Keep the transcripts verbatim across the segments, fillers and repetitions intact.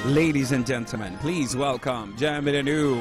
Ladies and gentlemen, please welcome Jan Benenu.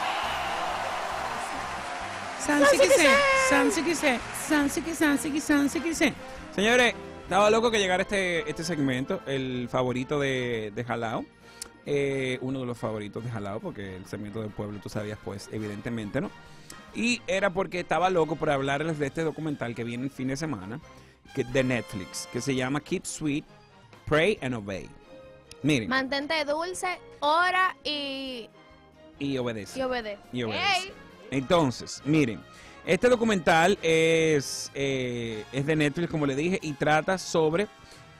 Señores, estaba loco que llegara este, este segmento, el favorito de, de Jalao. Eh, uno de los favoritos de Jalao, porque el segmento del pueblo, tú sabías, pues, evidentemente, ¿no? Y era porque estaba loco por hablarles de este documental que viene el fin de semana, que, de Netflix, que se llama Keep Sweet, Pray and Obey. Miren. Mantente dulce, ora y... Y obedece. Y obedece. Y obedece. Hey. Entonces, miren, este documental es, eh, es de Netflix, como le dije, y trata sobre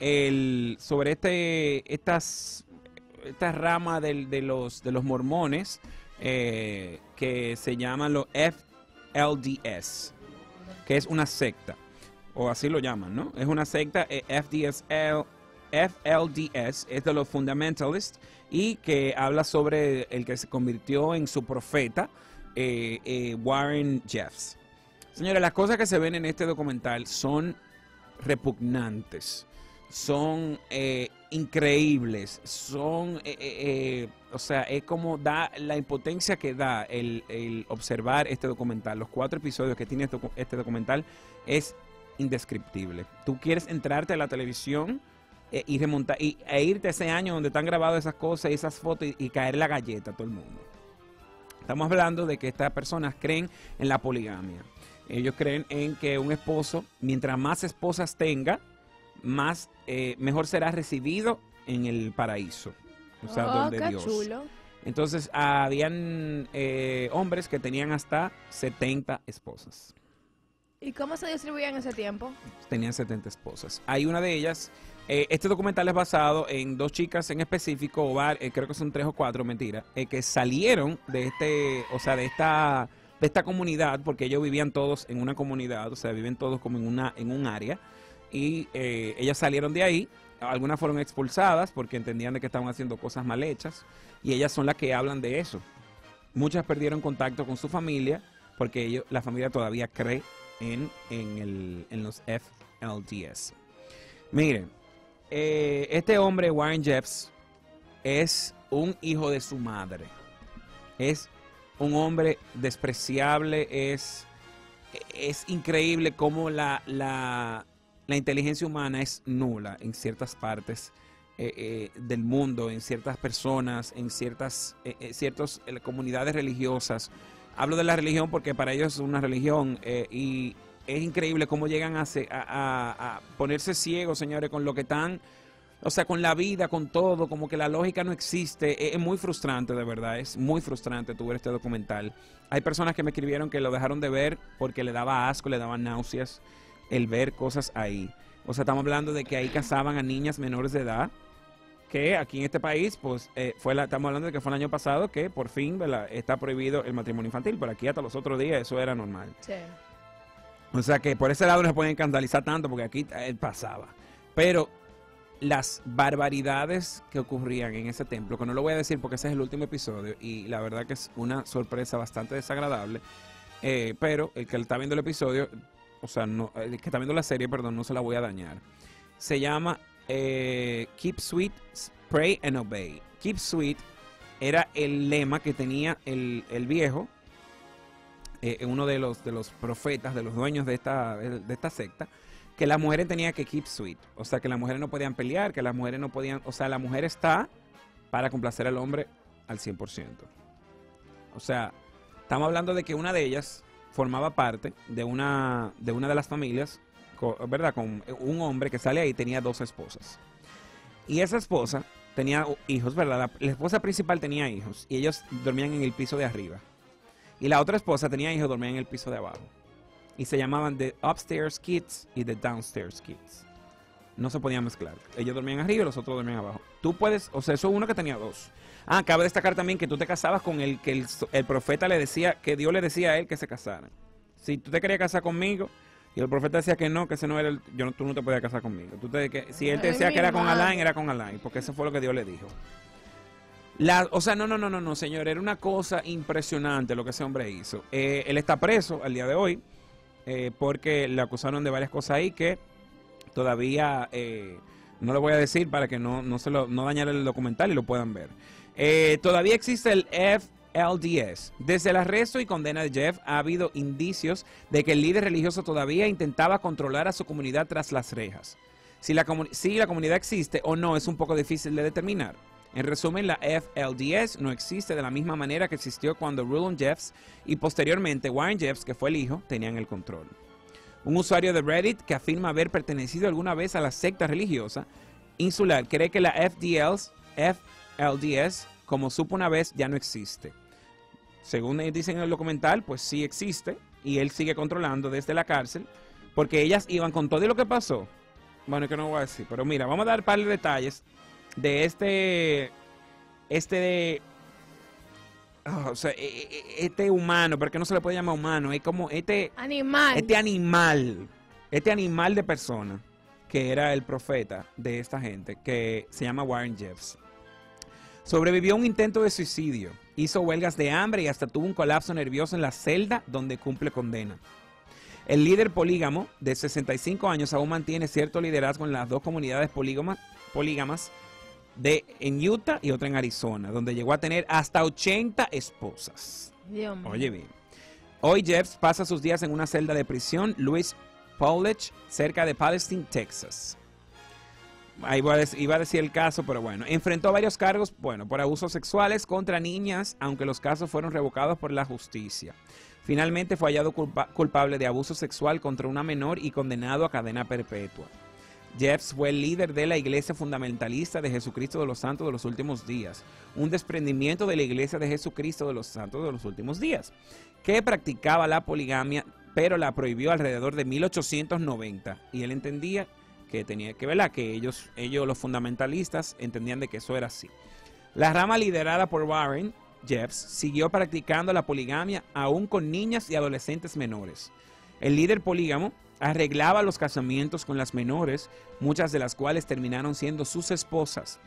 el sobre este estas esta rama del, de los de los mormones eh, que se llaman los F L D S, que es una secta, o así lo llaman, ¿no? Es una secta, eh, F D S L, F L D S, es de los fundamentalists, y que habla sobre el que se convirtió en su profeta, eh, eh, Warren Jeffs. Señores, las cosas que se ven en este documental son repugnantes, son eh, increíbles, son, eh, eh, eh, o sea, es como da la impotencia que da el, el observar este documental. Los cuatro episodios que tiene este, este documental es indescriptible. Tú quieres entrarte a la televisión eh, y remontar y, e irte a ese año donde están grabadas esas cosas y esas fotos y, y caer la galleta a todo el mundo. Estamos hablando de que estas personas creen en la poligamia. Ellos creen en que un esposo, mientras más esposas tenga, más eh, mejor será recibido en el paraíso, o sea, Oh, donde qué Dios. chulo. Entonces, habían eh, hombres que tenían hasta setenta esposas. ¿Y cómo se distribuía en ese tiempo? Tenían setenta esposas. Hay una de ellas, eh, este documental es basado en dos chicas en específico, o var, eh, creo que son tres o cuatro, mentira, eh, que salieron de este, o sea, de esta, de esta comunidad, porque ellos vivían todos en una comunidad, o sea, viven todos como en una, en un área, y eh, ellas salieron de ahí. Algunas fueron expulsadas porque entendían de que estaban haciendo cosas mal hechas, y ellas son las que hablan de eso. Muchas perdieron contacto con su familia porque ellos, la familia todavía cree en, en, el, en los F L D S. Miren, eh, este hombre, Warren Jeffs, es un hijo de su madre. Es un hombre despreciable, es, es increíble cómo la... la La inteligencia humana es nula en ciertas partes eh, eh, del mundo, en ciertas personas, en ciertas eh, eh, ciertas eh, comunidades religiosas. Hablo de la religión porque para ellos es una religión eh, y es increíble cómo llegan a, a, a, a ponerse ciegos, señores, con lo que están, o sea, con la vida, con todo, como que la lógica no existe. Es, es muy frustrante, de verdad, es muy frustrante tu ver este documental. Hay personas que me escribieron que lo dejaron de ver porque le daba asco, le daban náuseas el ver cosas ahí. O sea, estamos hablando de que ahí casaban a niñas menores de edad, que aquí en este país, pues, eh, fue la, estamos hablando de que fue el año pasado que por fin, ¿verdad?, está prohibido el matrimonio infantil, pero aquí hasta los otros días eso era normal. Sí. O sea que por ese lado no se pueden escandalizar tanto porque aquí él pasaba. Pero las barbaridades que ocurrían en ese templo, que no lo voy a decir porque ese es el último episodio y la verdad que es una sorpresa bastante desagradable, eh, pero el que está viendo el episodio... O sea, no, el que está viendo la serie, perdón, no se la voy a dañar. Se llama eh, Keep Sweet, Pray and Obey. Keep Sweet era el lema que tenía el, el viejo, eh, uno de los, de los profetas, de los dueños de esta, de esta secta, que las mujeres tenían que keep sweet. O sea, que las mujeres no podían pelear, que las mujeres no podían... O sea, la mujer está para complacer al hombre al cien por ciento. O sea, estamos hablando de que una de ellas... formaba parte de una de una de las familias, ¿verdad?, con un hombre que sale ahí, tenía dos esposas. Y esa esposa tenía hijos, ¿verdad? La, la esposa principal tenía hijos y ellos dormían en el piso de arriba. Y la otra esposa tenía hijos, dormían en el piso de abajo. Y se llamaban The Upstairs Kids y The Downstairs Kids. No se podían mezclar. Ellos dormían arriba y los otros dormían abajo. Tú puedes, o sea, eso es uno que tenía dos. Ah, cabe destacar también que tú te casabas con el que el, el profeta le decía, que Dios le decía a él que se casaran. Si tú te querías casar conmigo y el profeta decía que no, que ese no era el, yo no, tú no te podías casar conmigo. Tú te, que, si él te decía Ay, que era con madre. Alain, era con Alain, porque eso fue lo que Dios le dijo. La, o sea, no, no, no, no, no, señor, era una cosa impresionante lo que ese hombre hizo. Eh, él está preso al día de hoy eh, porque le acusaron de varias cosas ahí que todavía... Eh, No lo voy a decir para que no, no, se lo, no dañar el documental y lo puedan ver. Eh, todavía existe el F L D S. Desde el arresto y condena de Jeff ha habido indicios de que el líder religioso todavía intentaba controlar a su comunidad tras las rejas. Si la, si la comunidad existe o no es un poco difícil de determinar. En resumen, la F L D S no existe de la misma manera que existió cuando Rulon Jeffs y posteriormente Warren Jeffs, que fue el hijo, tenían el control. Un usuario de Reddit que afirma haber pertenecido alguna vez a la secta religiosa insular cree que la F L D S, como supo una vez, ya no existe. Según dicen en el documental, pues sí existe y él sigue controlando desde la cárcel porque ellas iban con todo lo que pasó. Bueno, es que no voy a decir, pero mira, vamos a dar un par de detalles de este, este, oh, o sea, este humano, porque no se le puede llamar humano, es como este animal, este animal, este animal de persona que era el profeta de esta gente, que se llama Warren Jeffs. Sobrevivió a un intento de suicidio, hizo huelgas de hambre y hasta tuvo un colapso nervioso en la celda donde cumple condena. El líder polígamo de sesenta y cinco años aún mantiene cierto liderazgo en las dos comunidades polígamas, polígamas de, en Utah y otra en Arizona, donde llegó a tener hasta ochenta esposas. Dios mío. Oye bien. Hoy Jeffs pasa sus días en una celda de prisión, Louis Paulich, cerca de Palestine, Texas. Ahí iba a, decir, iba a decir el caso, pero bueno. Enfrentó varios cargos, bueno, por abusos sexuales contra niñas, aunque los casos fueron revocados por la justicia. Finalmente fue hallado culpa, culpable de abuso sexual contra una menor y condenado a cadena perpetua. Jeffs fue el líder de la Iglesia Fundamentalista de Jesucristo de los Santos de los Últimos Días, un desprendimiento de la Iglesia de Jesucristo de los Santos de los Últimos Días, que practicaba la poligamia, pero la prohibió alrededor de mil ochocientos noventa, y él entendía que tenía que verla, que ellos, ellos los fundamentalistas entendían de que eso era así. La rama liderada por Warren Jeffs siguió practicando la poligamia aún con niñas y adolescentes menores. El líder polígamo arreglaba los casamientos con las menores, muchas de las cuales terminaron siendo sus esposas.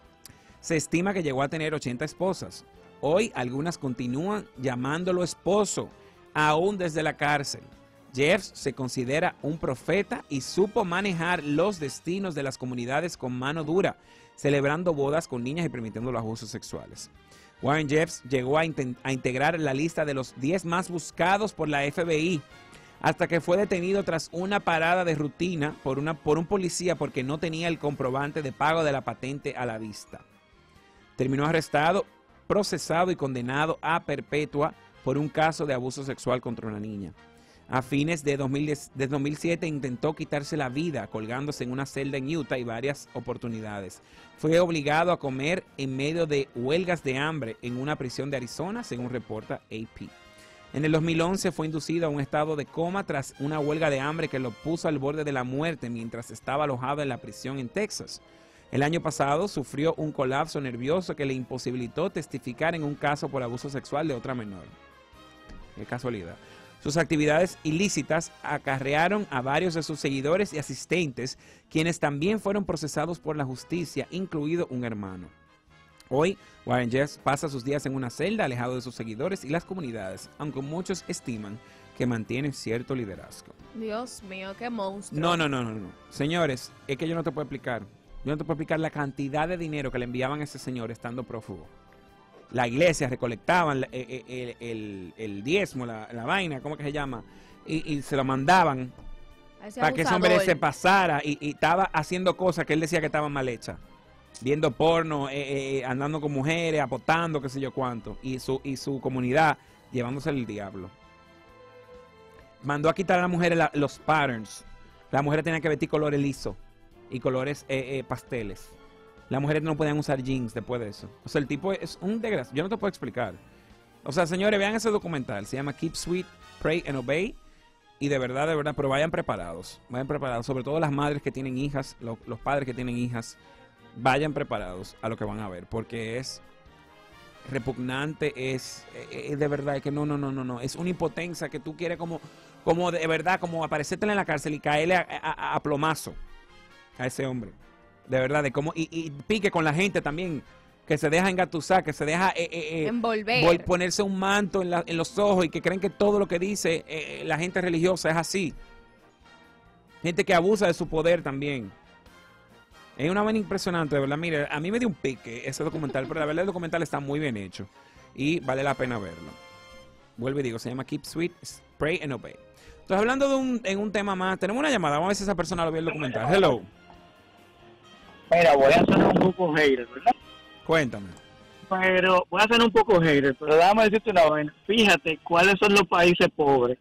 Se estima que llegó a tener ochenta esposas. Hoy algunas continúan llamándolo esposo, aún desde la cárcel. Jeffs se considera un profeta y supo manejar los destinos de las comunidades con mano dura, celebrando bodas con niñas y permitiendo los abusos sexuales. Warren Jeffs llegó a, a integrar la lista de los diez más buscados por la F B I, hasta que fue detenido tras una parada de rutina por, una, por un policía porque no tenía el comprobante de pago de la patente a la vista. Terminó arrestado, procesado y condenado a perpetua por un caso de abuso sexual contra una niña. A fines de, dos mil diez, de dos mil siete intentó quitarse la vida colgándose en una celda en Utah y varias oportunidades. Fue obligado a comer en medio de huelgas de hambre en una prisión de Arizona, según reporta A P. En el dos mil once fue inducido a un estado de coma tras una huelga de hambre que lo puso al borde de la muerte mientras estaba alojado en la prisión en Texas. El año pasado sufrió un colapso nervioso que le imposibilitó testificar en un caso por abuso sexual de otra menor. Qué casualidad. Sus actividades ilícitas acarrearon a varios de sus seguidores y asistentes, quienes también fueron procesados por la justicia, incluido un hermano. Hoy, Warren Jeffs pasa sus días en una celda, alejado de sus seguidores y las comunidades, aunque muchos estiman que mantiene cierto liderazgo. Dios mío, qué monstruo. No, no, no, no, no. Señores, es que yo no te puedo explicar. Yo no te puedo explicar la cantidad de dinero que le enviaban a ese señor estando prófugo. La iglesia recolectaban el, el, el, el diezmo, la, la vaina, ¿cómo que se llama? Y, y se lo mandaban para que ese hombre se pasara y, y estaba haciendo cosas que él decía que estaban mal hechas. Viendo porno, eh, eh, andando con mujeres, apostando, qué sé yo cuánto. Y su, y su comunidad llevándose el diablo. Mandó a quitar a las mujeres la, los patterns. Las mujeres tenían que vestir colores lisos y colores eh, eh, pasteles. Las mujeres no podían usar jeans después de eso. O sea, el tipo es un desgraciado. Yo no te puedo explicar. O sea, señores, vean ese documental. Se llama Keep Sweet, Pray and Obey. Y de verdad, de verdad, pero vayan preparados. Vayan preparados. Sobre todo las madres que tienen hijas, lo, los padres que tienen hijas. Vayan preparados a lo que van a ver. Porque es repugnante, es, es de verdad, es que no, no, no, no, no. Es una impotencia que tú quieres como, como de verdad, como aparecerte en la cárcel y caerle a, a, a plomazo a ese hombre. De verdad, de cómo, y, y pique con la gente también, que se deja engatusar, que se deja eh, eh, envolver, ponerse un manto en, la, en los ojos y que creen que todo lo que dice eh, la gente religiosa es así. Gente que abusa de su poder también. Es una vaina impresionante, de verdad. Mire, a mí me dio un pique ese documental, pero la verdad el documental está muy bien hecho y vale la pena verlo. Vuelvo y digo, se llama Keep Sweet, Pray and Obey. Entonces, hablando de un, en un tema más, tenemos una llamada, vamos a ver si esa persona lo vio el documental. Hello. Mira, voy a ser un poco hater, ¿verdad? Cuéntame. Pero voy a ser un poco hater, pero déjame decirte una vaina. Fíjate cuáles son los países pobres.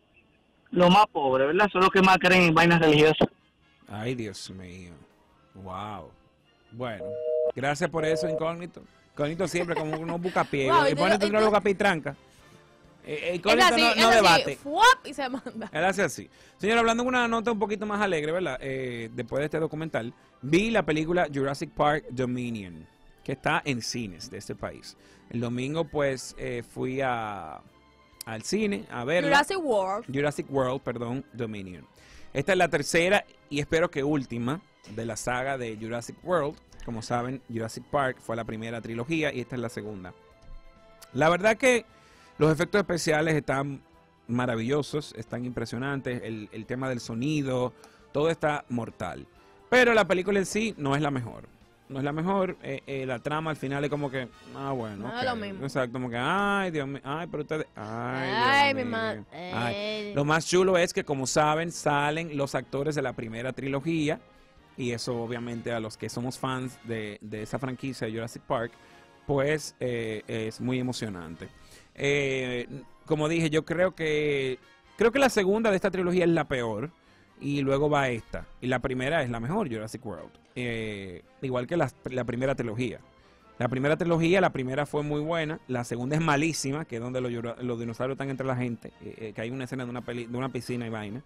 Los más pobres, ¿verdad? Son los que más creen en vainas religiosas. Ay, Dios mío. Wow. Bueno, gracias por eso, Incógnito. Incógnito siempre como unos bucapiés. Wow, y y pone tú- tu y tú- bucapié y tranca. Eh, Es Incógnito así, no, es no así, debate. ¡fuap! Y se manda. Él hace así. Señor, hablando en una nota un poquito más alegre, ¿verdad? Eh, después de este documental, vi la película Jurassic Park Dominion, que está en cines de este país. El domingo, pues, eh, fui a, al cine a verla. Jurassic World. Jurassic World, perdón, Dominion. Esta es la tercera y espero que última de la saga de Jurassic World. Como saben, Jurassic Park fue la primera trilogía y esta es la segunda. La verdad que los efectos especiales están maravillosos, están impresionantes, el, el tema del sonido, todo está mortal. Pero la película en sí no es la mejor. No es la mejor, eh, eh, la trama al final es como que, ah, bueno. No es ok. lo mismo. Exacto, como que, ay, Dios mío, ay, pero ustedes, ay, Ay, Dios mi mío. madre. Ay. Lo más chulo es que, como saben, salen los actores de la primera trilogía. Y eso, obviamente, a los que somos fans de, de esa franquicia de Jurassic Park, pues eh, es muy emocionante. Eh, como dije, yo creo que creo que la segunda de esta trilogía es la peor. Y luego va esta. Y la primera es la mejor, Jurassic World. Eh, igual que la, la primera trilogía. La primera trilogía, la primera fue muy buena. La segunda es malísima, que es donde los, llora- los dinosaurios están entre la gente. eh, eh, que hay una escena de una, peli- de una piscina y vaina.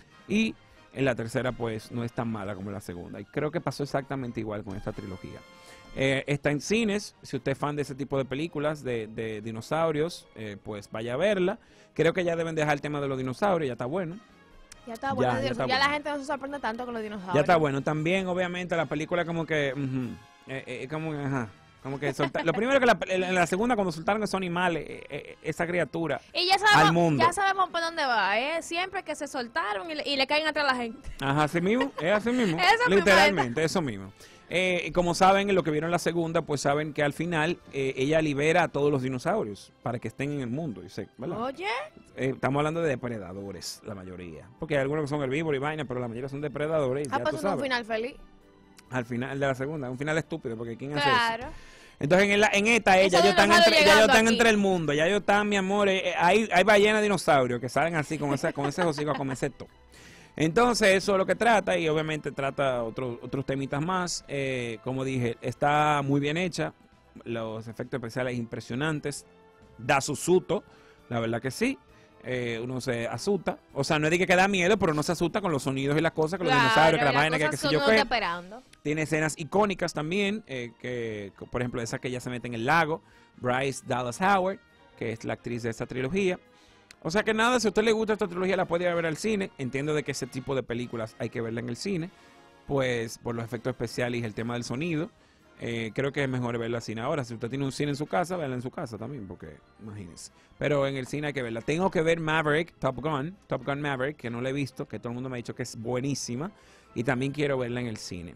Y en la tercera, pues, no es tan mala como la segunda. Y creo que pasó exactamente igual con esta trilogía. Eh, está en cines. Si usted es fan de ese tipo de películas de, de dinosaurios, eh, pues vaya a verla. Creo que ya deben dejar el tema de los dinosaurios, ya está bueno. Ya está bueno. Ya, ya Ya, está ya la bueno. gente no se sorprende tanto con los dinosaurios. Ya está bueno. También, obviamente, la película como que... ujú, eh, eh, como que, ajá, como que solta- Lo primero que la, en la segunda, cuando soltaron esos animales, eh, eh, esa criatura... Y ya al sabemos, mundo. ya sabemos por dónde va, ¿eh? Siempre que se soltaron y le, y le caen atrás a la gente. Ajá, así mismo, es así mismo. Eso mismo, literalmente, eso mismo. Eh, y como saben, en lo que vieron la segunda, pues saben que al final eh, ella libera a todos los dinosaurios para que estén en el mundo. Y sé, ¿verdad? Oye, Eh, estamos hablando de depredadores, la mayoría. Porque hay algunos que son herbívoros y vaina, pero la mayoría son depredadores. y ha ya tú pasado un sabes. final feliz. Al final de la segunda, un final estúpido, porque ¿quién hace eso? Claro. Entonces en, la- en esta, eh, ya Esos ellos están, dinosaurios entre, ya ellos llegando están aquí. entre el mundo, ya ellos están, mi amor, eh, eh, hay, hay ballenas dinosaurios que salen así con ese, con ese hocico a comerse todo. Entonces eso es lo que trata y obviamente trata otros otros temitas más. Eh, como dije, está muy bien hecha, los efectos especiales impresionantes, da su susto, la verdad que sí. Eh, uno se asusta, o sea, no es de que, que da miedo, pero uno se asusta con los sonidos y las cosas, con los dinosaurios, que la y las vaina, que cosas qué sé son yo uno qué. está esperando. Tiene escenas icónicas también, eh, que, que, por ejemplo, esa que ella se mete en el lago, Bryce Dallas Howard, que es la actriz de esta trilogía. O sea que nada, si a usted le gusta esta trilogía, la puede ir a ver al cine. Entiendo de que ese tipo de películas hay que verla en el cine, pues por los efectos especiales y el tema del sonido. Eh, creo que es mejor verla al cine. Ahora, si usted tiene un cine en su casa, véala en su casa también, porque imagínense. Pero en el cine hay que verla. Tengo que ver Maverick, Top Gun, Top Gun Maverick, que no la he visto, que todo el mundo me ha dicho que es buenísima. Y también quiero verla en el cine.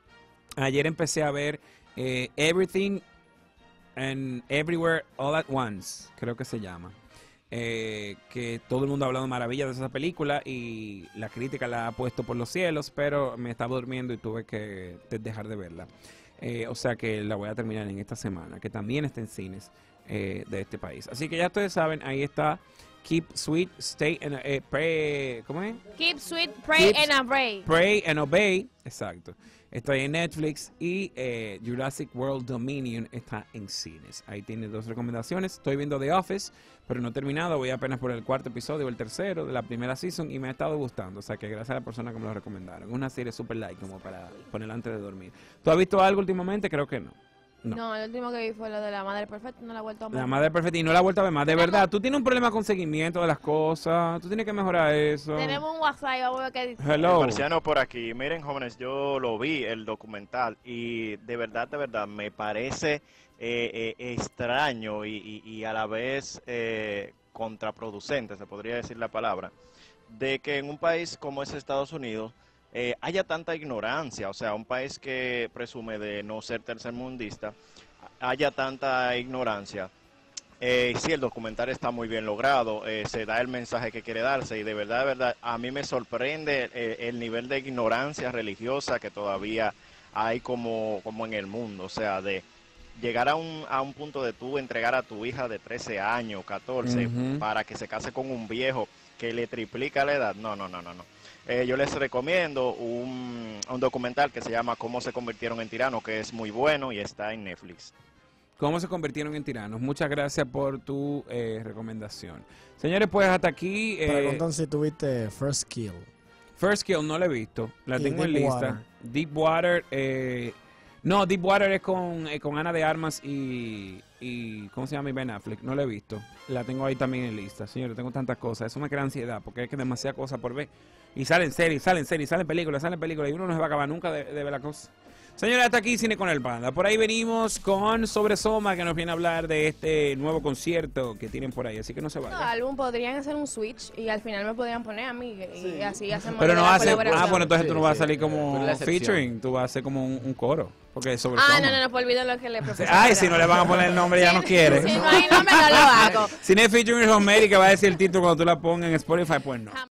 Ayer empecé a ver eh, Everything and Everywhere All at Once, creo que se llama. Eh, que todo el mundo ha hablado maravilla de esa película y la crítica la ha puesto por los cielos, pero me estaba durmiendo y tuve que de- dejar de verla. Eh, o sea que la voy a terminar en esta semana, que también está en cines eh, de este país. Así que ya ustedes saben, ahí está Keep Sweet, Stay and eh, Pray, ¿cómo es? Keep sweet, pray Keep- and obey. Pray and Obey, exacto. Está en Netflix y eh, Jurassic World Dominion está en cines. Ahí tiene dos recomendaciones. Estoy viendo The Office, pero no he terminado. Voy apenas por el cuarto episodio o el tercero de la primera season y me ha estado gustando. O sea que gracias a la persona que me lo recomendaron. Es una serie super light como para ponerla antes de dormir. ¿Tú has visto algo últimamente? Creo que no. No. No. el último que vi fue lo de la madre perfecta, no la he vuelto a ver. La madre perfecta y no la he vuelto a ver más. De Tenemos- verdad, tú tienes un problema con seguimiento de las cosas. Tú tienes que mejorar eso. Tenemos un WhatsApp y vamos a ver qué dice. Hello. Marciano por aquí. Miren, jóvenes, yo lo vi, el documental, y de verdad, de verdad, me parece eh, eh, extraño y, y- y a la vez eh, contraproducente, se podría decir la palabra, de que en un país como es Estados Unidos, eh, haya tanta ignorancia, o sea, un país que presume de no ser tercermundista, haya tanta ignorancia. Eh, sí, el documental está muy bien logrado, eh, se da el mensaje que quiere darse y de verdad, de verdad, a mí me sorprende eh, el nivel de ignorancia religiosa que todavía hay como, como en el mundo, o sea, de llegar a un, a un punto de tú entregar a tu hija de trece años, catorce, Ujú. para que se case con un viejo que le triplica la edad. No, no, no, no, no. Eh, yo les recomiendo un, un documental que se llama Cómo se convirtieron en tiranos, que es muy bueno y está en Netflix. ¿Cómo se convirtieron en tiranos? Muchas gracias por tu eh, recomendación. Señores, pues hasta aquí. eh, Preguntan si tuviste First Kill. First Kill no la he visto. La Y tengo en Deep lista. Water. Deep Water. Eh, no, Deep Water es con, eh, con Ana de Armas y, y. ¿Cómo se llama? Y Ben Affleck. No la he visto. La tengo ahí también en lista. Señores, tengo tantas cosas. Eso me crea ansiedad porque es que demasiadas cosas por ver. Y salen series, salen series, salen películas, salen películas. Y uno no se va a acabar nunca de, de ver la cosa. Señores, hasta aquí Cine con el Panda. Por ahí venimos con Sobre Soma, que nos viene a hablar de este nuevo concierto que tienen por ahí. Así que no se No, vayan. álbum podrían hacer un switch y al final me podrían poner a mí y Sí. así hacemos Pero de no la hace. colaboración. Ah, bueno, entonces Sí, tú no vas a sí, salir eh, como pero la excepción. featuring. Tú vas a hacer como un, un coro. Porque es Sobre Ah, Soma. no, no, no, pues olviden lo que le propuse. Ay, si no le van a poner el nombre, ya no quiere. Si no hay nombre, no lo hago. Si no es featuring Rosemary, que va a decir el título cuando tú la pongas en Spotify, pues no.